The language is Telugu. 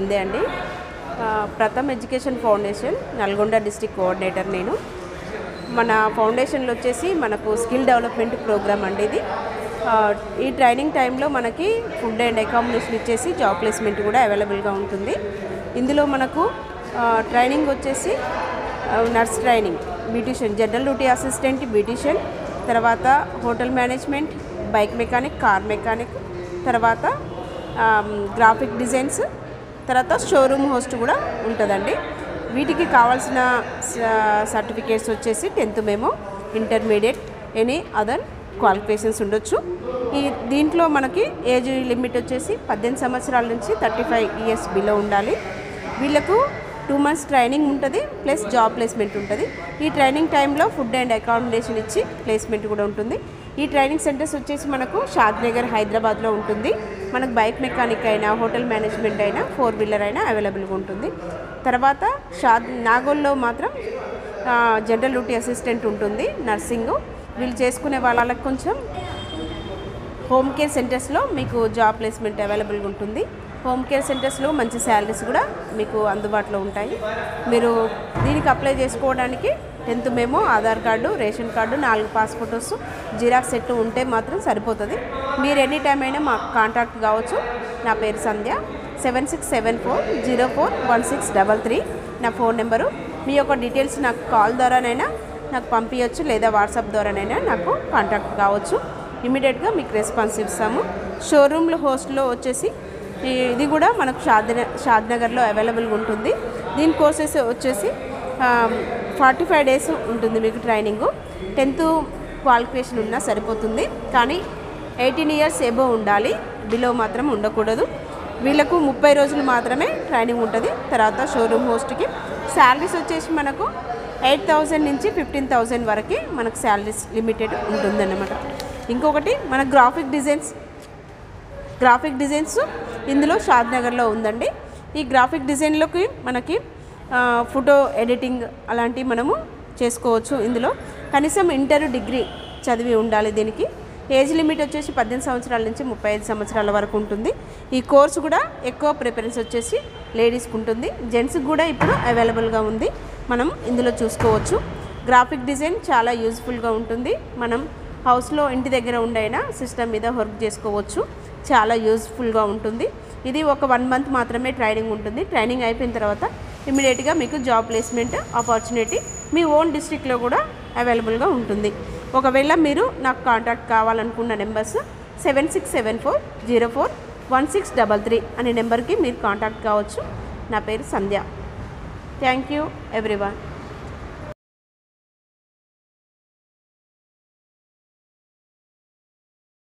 సంధ్య అండి. Pratham education foundation Nalgonda district coordinator నేను. మన ఫౌండేషన్లో వచ్చేసి మనకు స్కిల్ డెవలప్మెంట్ ప్రోగ్రామ్ అండి ఇది. ఈ ట్రైనింగ్ టైంలో మనకి ఫుడ్ అండ్ అకామిడేషన్ ఇచ్చేసి జాబ్ ప్లేస్మెంట్ కూడా అవైలబుల్గా ఉంటుంది. ఇందులో మనకు ట్రైనింగ్ వచ్చేసి nurse training, beautician, general duty assistant, beautician, తర్వాత hotel management, bike mechanic, car mechanic, తర్వాత గ్రాఫిక్ డిజైన్స్, తర్వాత షోరూమ్ హోస్ట్ కూడా ఉంటుందండి. వీటికి కావాల్సిన సర్టిఫికేట్స్ వచ్చేసి 10th memo, intermediate, any other qualifications ఉండొచ్చు. దీంట్లో మనకి ఏజ్ లిమిట్ వచ్చేసి 18 సంవత్సరాల నుంచి 35 years బిలో ఉండాలి. వీళ్ళకు 2 months ట్రైనింగ్ ఉంటుంది, ప్లస్ జాబ్ ప్లేస్మెంట్ ఉంటుంది. ఈ ట్రైనింగ్ టైంలో ఫుడ్ అండ్ అకామిడేషన్ ఇచ్చి ప్లేస్మెంట్ కూడా ఉంటుంది. ఈ ట్రైనింగ్ సెంటర్స్ వచ్చేసి మనకు షాద్నగర్ హైదరాబాద్లో ఉంటుంది. మనకు బైక్ మెకానిక్ అయినా, హోటల్ మేనేజ్మెంట్ అయినా, 4-wheeler అయినా అవైలబుల్గా ఉంటుంది. తర్వాత నాగోల్లో మాత్రం జనరల్ డ్యూటీ అసిస్టెంట్ ఉంటుంది, నర్సింగ్. వీళ్ళు చేసుకునే వాళ్ళకి కొంచెం హోమ్ కేర్ సెంటర్స్లో మీకు జాబ్ ప్లేస్మెంట్ అవైలబుల్గా ఉంటుంది. హోమ్ కేర్ సెంటర్స్లో మంచి శాలరీస్ కూడా మీకు అందుబాటులో ఉంటాయి. మీరు దీనికి అప్లై చేసుకోవడానికి 10th memo, Aadhaar card, ration card, 4 passports, xerox set ఉంటే మాత్రం సరిపోతుంది. మీరు ఎనీ టైం అయినా మాకు కాంటాక్ట్ కావచ్చు. నా పేరు సంధ్య. 7674041633 నా ఫోన్ నెంబరు. మీ యొక్క డీటెయిల్స్ నాకు కాల్ ద్వారానైనా నాకు పంపించవచ్చు, లేదా వాట్సాప్ ద్వారానైనా నాకు కాంటాక్ట్ కావచ్చు. ఇమీడియట్గా మీకు రెస్పాన్స్ ఇస్తాము. షోరూమ్లో హోస్ట్లో వచ్చేసి ఇది కూడా మనకు షాద్నగర్లో అవైలబుల్గా ఉంటుంది. దీని కోర్సెస్ వచ్చేసి 45 days ఉంటుంది మీకు ట్రైనింగు. 10th క్వాలిఫికేషన్ ఉన్నా సరిపోతుంది, కానీ 18 years ఎబోవ్ ఉండాలి, బిలో మాత్రం ఉండకూడదు. వీళ్ళకు 30 రోజులు మాత్రమే ట్రైనింగ్ ఉంటుంది. తర్వాత షోరూమ్ హోస్ట్కి శాలరీస్ వచ్చేసి మనకు 8,000 నుంచి 15,000 వరకు మనకు శాలరీస్ లిమిటెడ్ ఉంటుందన్నమాట. ఇంకొకటి మన గ్రాఫిక్ డిజైన్స్ ఇందులో షాద్నగర్లో ఉందండి. ఈ గ్రాఫిక్ డిజైన్లోకి మనకి ఫోటో ఎడిటింగ్ అలాంటివి మనము చేసుకోవచ్చు. ఇందులో కనీసం ఇంటర్, డిగ్రీ చదివి ఉండాలి. దీనికి ఏజ్ లిమిట్ వచ్చేసి 18 సంవత్సరాల నుంచి 35 సంవత్సరాల వరకు ఉంటుంది. ఈ కోర్సు కూడా ఎక్కువ ప్రిఫరెన్స్ వచ్చేసి లేడీస్కి ఉంటుంది. జెంట్స్కి కూడా ఇప్పుడు అవైలబుల్గా ఉంది, మనం ఇందులో చూసుకోవచ్చు. గ్రాఫిక్ డిజైన్ చాలా యూజ్ఫుల్గా ఉంటుంది. మనం హౌస్లో ఇంటి దగ్గర ఉండైనా సిస్టమ్ మీద వర్క్ చేసుకోవచ్చు, చాలా యూజ్ఫుల్గా ఉంటుంది. ఇది ఒక 1 month మాత్రమే ట్రైనింగ్ ఉంటుంది. ట్రైనింగ్ అయిపోయిన తర్వాత ఇమీడియట్గా మీకు జాబ్ ప్లేస్మెంట్ ఆపర్చునిటీ మీ ఓన్ డిస్ట్రిక్ట్లో కూడా అవైలబుల్గా ఉంటుంది. ఒకవేళ మీరు నాకు కాంటాక్ట్ కావాలనుకున్న నెంబర్స్ 7674041633 అనే నెంబర్కి మీరు కాంటాక్ట్ కావచ్చు. నా పేరు సంధ్య. Thank you everyone.